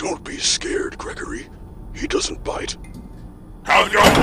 Don't be scared, Gregory. He doesn't bite. Have your